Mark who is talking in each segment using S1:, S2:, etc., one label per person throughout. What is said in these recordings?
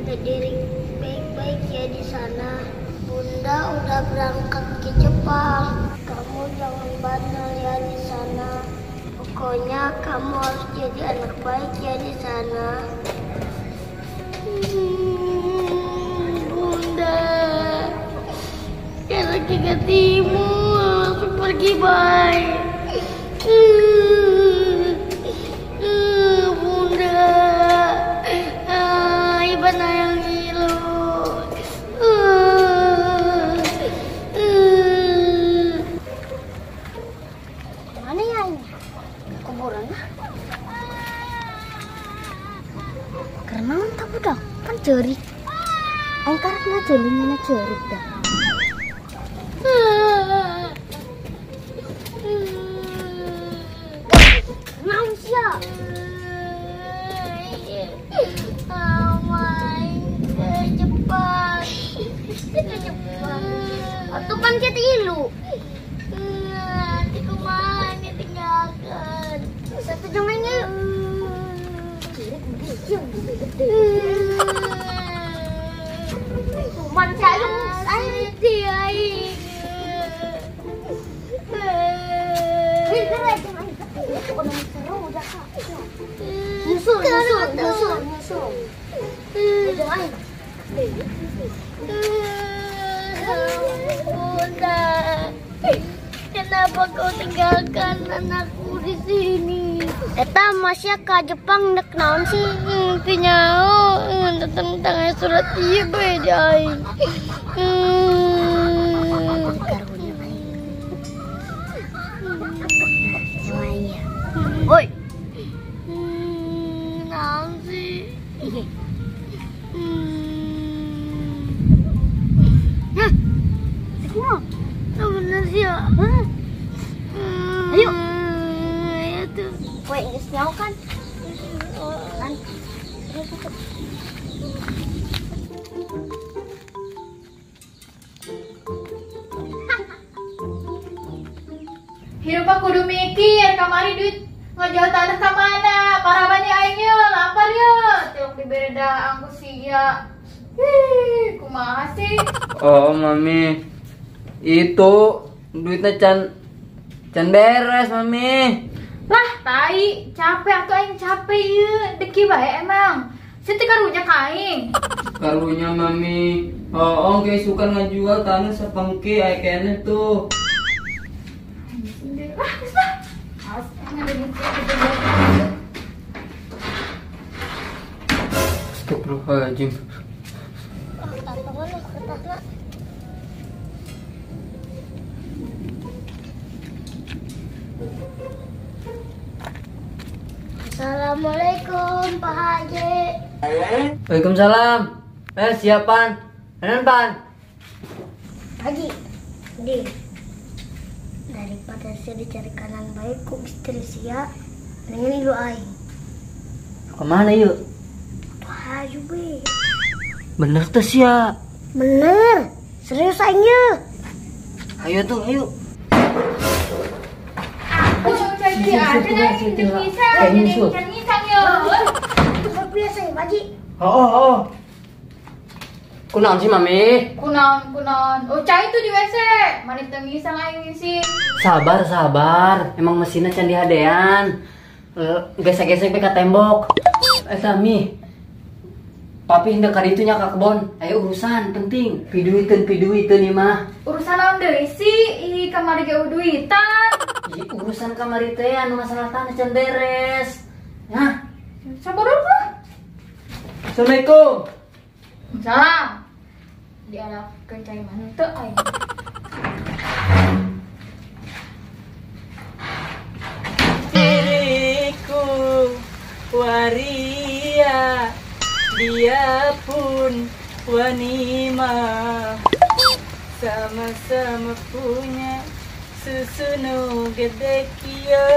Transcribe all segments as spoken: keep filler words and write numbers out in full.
S1: Berdiri baik-baik ya di sana. Bunda udah berangkat ke Jepang. Kamu jangan bandel ya di sana. Pokoknya kamu harus jadi anak baik ya di sana. Hmm, Bunda, kalau kita timur langsung pergi baik. Hmm, hmm, Bunda, ah, ibu sayang Gilu. Uh, uh. Mana ya ini? Kuburan lah. Karena mantap udah kan cerik. Engkar na jelinya cerik dah. Naon sia? Awai ke Jepang. Ke Jepang. Atau kan kita ilu. Nanti kumaha ditinggalkan. Satu jomengnya yuk. Man sayang saya dia. Musuh, musuh, musuh, musuh. Bunda, kenapa kau tinggalkan anakku di sini? Eta masih ke Jepang nek naon sih intinya tentang tentang surat iya bejai. Hmm. Karunya main. Namanya. Oi. Hmm, naon sih? Hmm. Hah? Semua. Bener sih ya. Hah? Ayo. Ayo tuh. Woi, Inggris nyawa kan? Kan?
S2: Hidup aku kudu mikir, kamari duit ngejauh tanah ke mana? Parah banyak aingnya, lapar ya. Tiap diberi daang ku sia. Hih, kumaha sih?
S3: Oh, Mami. Itu duitnya can can beres, Mami.
S2: Lah, tai, capek atau aing capek ya. Deki bae emang. Siti karunya kain.
S3: Karunya Mami. Oh, oh kayak suka ngajual tanah sepengke aya kene tuh.
S2: Lah, bisa.
S3: Astagfirullahaladzim.
S1: Assalamualaikum Pak Haji.
S3: Waalaikumsalam. Eh, siapan? Renan, Pan?
S1: Haji, di daripada saya dicari kanan baik ku istri sia, dengan ilu aing.
S3: Kemana yuk?
S1: Tuh hayu be.
S3: Bener tuh sia.
S1: Bener, serius aing ya.
S3: Ayo tuh, ayo.
S2: Aku jadi aja nih, bisa jadi ngisang ya.
S1: Itu biasa ya, Pak Haji.
S3: Oh, oh, oh. Kunaon sih, Mami?
S2: Kunaon, kunaon. Oh, cai itu di W C. Mani tengisang aing ngisi.
S3: Sabar, sabar. Emang mesinnya can dihadean. Uh, gesek-gesek ke tembok. Eh, Tami. Papi hendak ka ditu nya ka kebon. Ayo urusan penting. Piduiteun piduiteun ieu mah.
S2: Urusan naon deui sih? Ih, kamari ge duitan.
S3: Ih, urusan kamari teh anu masalah tanah can beres. Hah?
S2: Sabar dulu.
S3: Assalamualaikum.
S2: Salam. Diarah kencai mana teu aing.
S4: Diriku waria, dia pun wanima, sama-sama punya susu nu gede kia.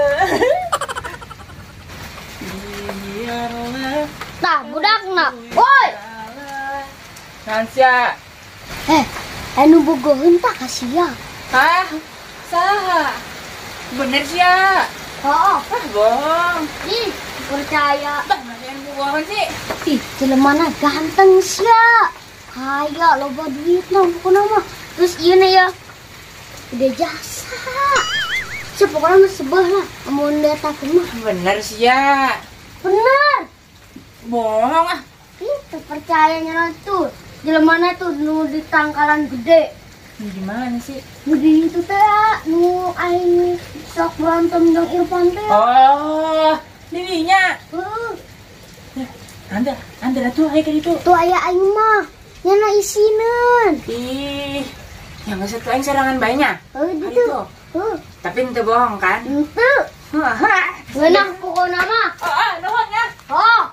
S4: Biarlah
S1: Tah, budakna. Woi.
S4: Nansya.
S1: Eh, anu bogoheun tah ka sia.
S4: Hah? Saha? Bener sih ya?
S1: Heeh.
S4: Ah, bohong.
S1: Ih, percaya.
S4: Bah, nanti yang pohon sih.
S1: Ih, jelemana ganteng sia. Kaya loba duit nah pokoknya mah. Terus iya nih ya. Udah jasa. Siapa pokoknya mah sebah lah. Amun datang mah.
S4: Bener sih ya.
S1: Bener.
S4: Bohong ah.
S1: Ih, terpercayanya tuh. Jelemana tuh nu di tangkalan gede.
S4: Ini gimana sih?
S1: Gede itu teh nu aing sok berantem jeung Irfan teh.
S4: Oh, dirinya.
S1: Heeh.
S4: Anda, anda tuh ayo ke itu.
S1: Tuh aya aing mah. Nyana isineun.
S4: Ih, yang nggak satu aing serangan banyak.
S1: Heuh ditu. Heuh.
S4: Tapi ente bohong kan?
S1: Henteu.
S4: Haha.
S1: Ngeunah pokona mah.
S4: Oh, ah, nuhun ya.
S1: Oh.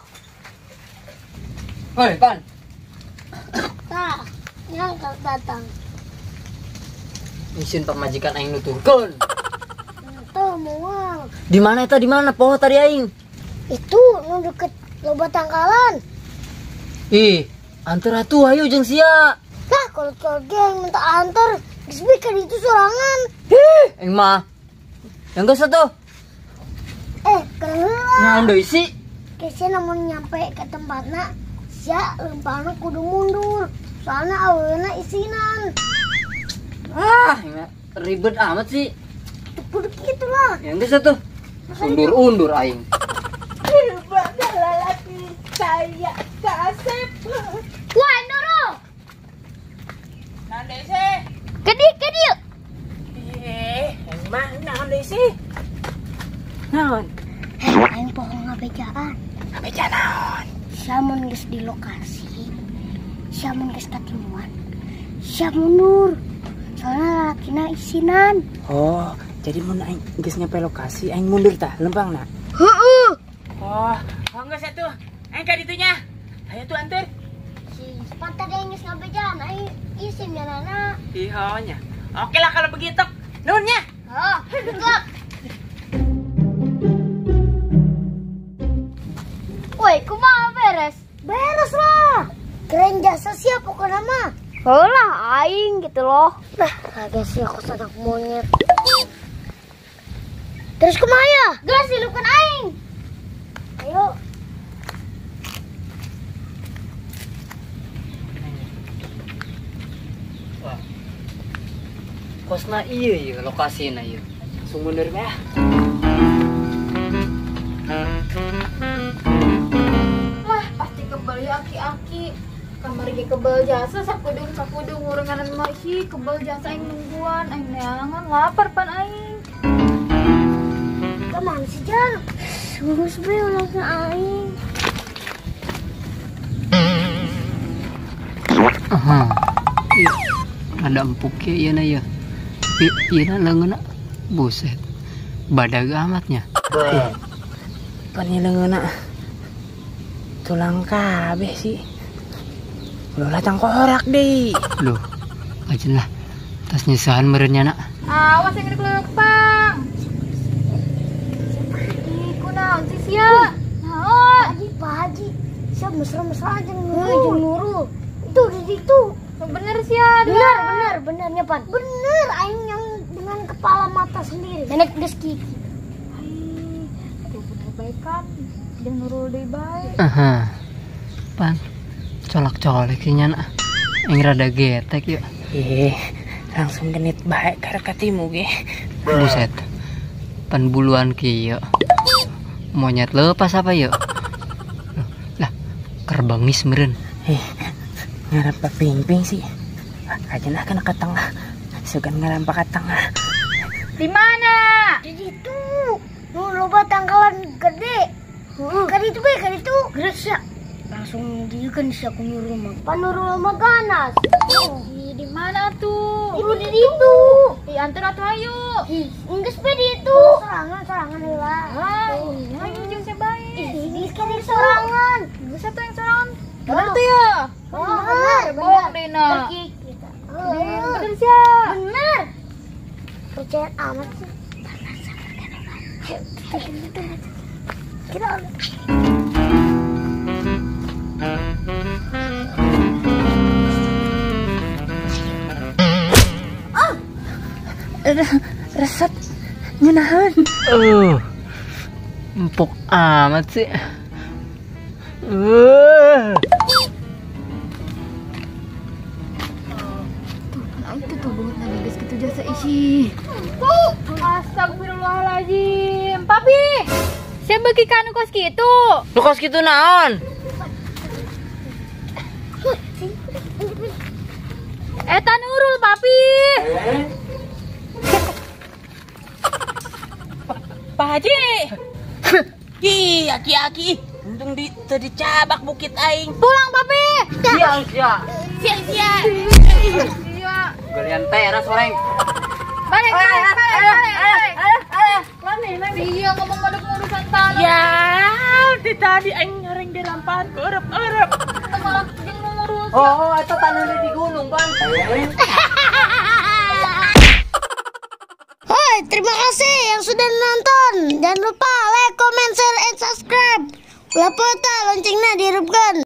S3: Hoi, Pan.
S1: Tah, nyangka datang.
S3: Isin pamajikan aing nuturkeun.
S1: Tuh moal.
S3: Di mana eta? Di mana poho tadi aing?
S1: Itu nu deket loba tangkalan.
S3: Ih, antar atuh hayu jeung sia.
S1: Lah kalau coge yang minta antar, geus bae ka ditu sorangan.
S3: Hih, aing mah. Yang geus atuh.
S1: Eh, keheula.
S3: Naon deui sih?
S1: Kese namun nyampe ke tempatna, sia lempana kudu mundur. Soalnya aweuna isinan.
S3: Ah, ribet amat sih.
S1: Kudu kitu lah.
S3: Yang geus atuh. Undur-undur aing.
S4: Hebat lelaki saya kasep.
S1: Wah, Nuru.
S4: Nande sih.
S1: Kedi, kedi.
S4: Eh, emang nande sih. Naon?
S1: Eh, aing poho ngabejaan.
S4: Ngabeja naon?
S1: Samun geus di lokasi. Samun geus katimuan. Sia mundur. Soalnya lalakina isinan.
S4: Oh, jadi mun aing geus nyampe lokasi aing mundur tah lempang nak.
S1: Heeh.
S4: Oh, oh enggak satu. Aing ka ditunya. Ayo tuh anter.
S1: Si Sparta dia geus ngabejaan aing isin ya nana.
S4: Ihonya. Oke lah kalau begitu. Nunnya.
S1: Oh, enggak. Woi, kumaha beres? Beres lah. Keren jasa siapa pokoknya mah. Oh lah, aing gitu loh. Nah, agak sih aku sadak monyet. Terus kumaha ya? Gelas silupkan aing. Ayo.
S3: Wah. Kosna ieu ieu lokasina ieu. Langsung mundur mah.
S2: Lah, pasti kebal ya aki-aki. Kamar ge kebal jasa sakudung sakudung urenganan mah sih kebal jasa aing nungguan aing neangan lapar pan aing.
S1: Kemana sih Jan? Urus be ulangnya aing.
S3: Aha. Iya. Ada empuk ya ieu na ieu. Ieu na leungeuna. Buset. Badag amatnya.
S4: Pan ieu leungeuna. Tulang kabeh sih. Udah lah tangkorak deh.
S3: Loh. Ajen lah. Tas nyesahan merenya nak.
S2: Awas yang kelepang. Ih, kunaon sih sia? Naon?
S1: Haji, Pak Haji. Siap mesra-mesra aja nuru, nuru. Itu di situ.
S2: Bener sia.
S1: Benar, benar, benarnya Pan. Bener, aing yang dengan kepala mata sendiri. Nenek geus kiki.
S2: Tuh bener baik kan. Jangan nurul deui bae.
S3: Aha. Pan. Colak-colek nya nak. Yang rada getek yuk.
S4: Eh, langsung genit baik karena katimu ge.
S3: Buset. Pan buluan kieu. Monyet lepas apa yuk? Lah, kerbangis meureun.
S4: Eh, ngarap ping-ping sih. Aja nah kena ke tengah. Sugan ngarampa ke tengah.
S2: Di mana?
S1: Di situ. Nu loba tangkalan gede. Heeh. Ka ditu be, ka ditu. Geus ya. Langsung dieukeun sia ku nuru mah. Panuru mah ganas.
S2: Ih, di mana tuh?
S1: Ibu di ditu.
S2: Ih, antar atuh ayo.
S1: Ih, geus be ditu. Sorangan, sorangan heula.
S2: Ah, ayo jeung saya bae.
S1: Ih, geus ka di sorangan.
S2: Geus atuh yang sorangan. Bener
S1: Oh.
S2: tuh ya?
S1: Oh, bener,
S2: Bohong Dina.
S1: Pergi kita.
S2: Bener
S1: Oh,
S2: bener sia.
S1: bener. Percaya amat sih. Sabar, sabar. Kita
S4: Resep ngenahan.
S3: Uh. Empuk amat sih.
S4: Uh.
S2: Tuh, kan itu tuh banget lagi guys gitu jasa isi. Astagfirullahaladzim. Papi, saya bagi kanu kos gitu.
S4: Lu kos gitu naon?
S2: Eta nurul papi.
S4: Pak Haji. Ki, aki-aki. Untung di tadi cabak bukit aing.
S2: Pulang papi.
S3: Siang, siang.
S2: Sia-sia. Sia.
S3: Galian teras orang.
S2: Balik, balik, balik, balik, balik. Iya, ngomong pada urusan tanah.
S4: Ya, di tadi aing ngareng di rampahan ke urep-urep.
S2: Kita malah yang ngurus.
S3: Oh, itu tanahnya di gunung, Bang.
S1: Hoi, terima kasih yang sudah nonton. Jangan lupa like, comment, share, and subscribe. Ulah pota loncengnya dihidupkan.